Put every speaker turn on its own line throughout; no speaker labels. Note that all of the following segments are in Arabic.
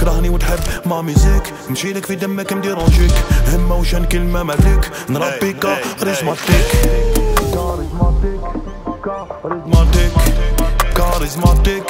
تكرهني وتحب ما ميزيك نمشيلك في دمك مديرونجيك همة وشان كلمة مالك نربي كاريزماتيك كاريزماتيك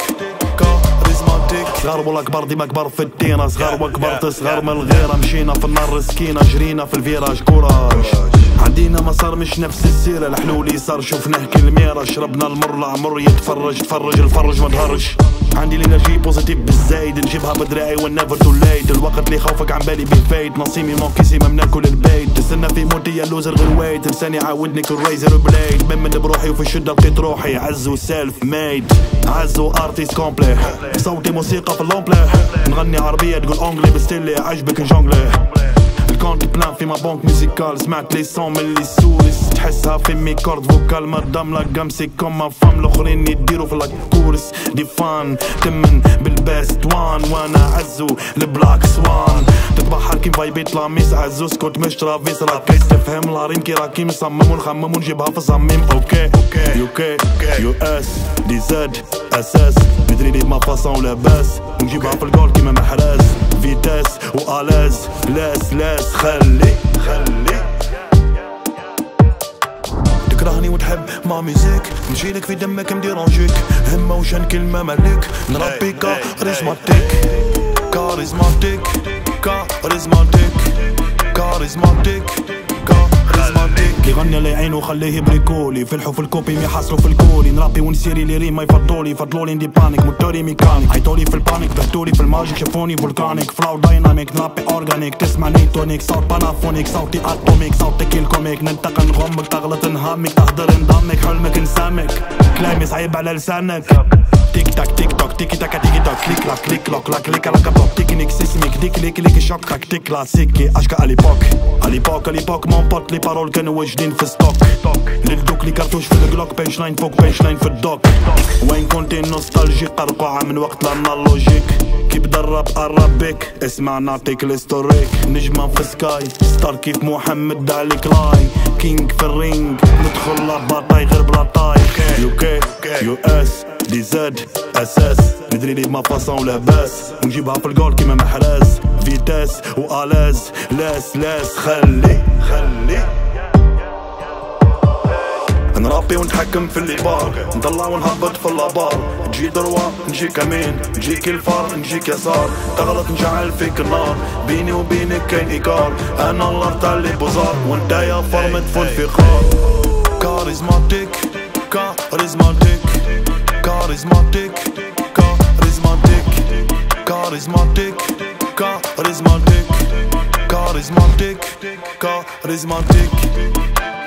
صغار والاكبر ديما كبر في الدينا صغار وكبر تصغر من الغيره مشينا في النار رسكينا جرينا في الفيراج كوراج عندينا مسار مش نفس السيره الحلول صار شفناه كالميره شربنا المر العمر تفرج الفرج ما تهرج عندي الانرجي بوزيتيف بالزايد نجيبها بدراعي والنيفر تو ليت الوقت اللي خوفك عن بالي بالفايت نصيمي موكيسي ممنا كل البيت تستنى في موتي يا لوزر غير ويت لساني عاودني كل ريزر بليد من بروحي وفي الشده لقيت روحي عزو سيلف ميد عزو ارتيست كومبلي صوتي موسيقى في اللومبلي نغني عربيه تقول اونجلي بستيلي عجبك نجونجلي الكونت بلان في ما بونك ميوزيكال سمعت لي سون من لي سوريس تحسها في ميكورد فوكال مدام لا قمسي كوما فام الاخرين يديروا في لاكورس دي فان تمن بالبيست وان وانا عزو البلاك سوان تتبحر كيم فايبيت لاميس عزو سكوت مش ترافيس راكيس تفهم الهريم كي راكي مصمم ونخمم ونجيبها في صميم اوكي يو اس دي زد اساس ندري لي ما فاصون لاباس ونجيبها في الجول كيما محراز فيتاس والاز لاس خلي تكرهني وتحب ما ميزيك نمشيلك في دمك مديرونجيك همة وشان كلمة مالك نربي كاريزماتيك يغني لي عينو خليه يبريكولي فلحو في الكوبي ما يحصلوا في الكولي نرابي ونسيري لي ريم ما يفضلولي ندي بانيك موتوري ميكانيك عيطولي في البانيك بهتولي في الماجيك شافوني فولكانيك فلاو دايناميك نرابي اورجانيك تسمعني تونيك صوت بانافونيك صوتي اتوميك صوتك الكوميك ننتقل نغمك تغلط نهامك تحضر نضمك حلمك نسامك كلامي صعيب على لسانك تيك تاك تيك توك تيكي تاكا تيكي توك كليك لاك كليك لوك لاك كليك لاك بوك تكنيك سيسميك ديك ليك شوك تاكتيك كلاسيكي اشكا اليبوك مون بوت لي بارول كانوا واجدين في ستوك للدوك لي كارتوش في الجلوك بينش لاين فوق بينش لاين في الدوك وين كنتي نوستالجي قرقوعة من وقت الانالوجيك كي بدا الراب قرب بيك اسمع نعطيك الهستوريك نجمة في سكاي ستار كيف محمد دالك لاي كينج في الرينج ندخل لاباطاي غير بلاطاي يو اس دي زد اساس ندري لي ما فاصون لاباس ونجيبها في الجول كيما محراز فيتاس والاز لاس خلي نرابي ونتحكم في اللي بار نطلع ونهبط في اللابار تجي دروا نجيك يمين نجيك الفار نجيك يسار تغلط نجعل فيك النار بيني وبينك كاين ايكار انا الله تاع لي بوزار وانت يا فار مدفون في خار كاريزماتيك كاريزماتيك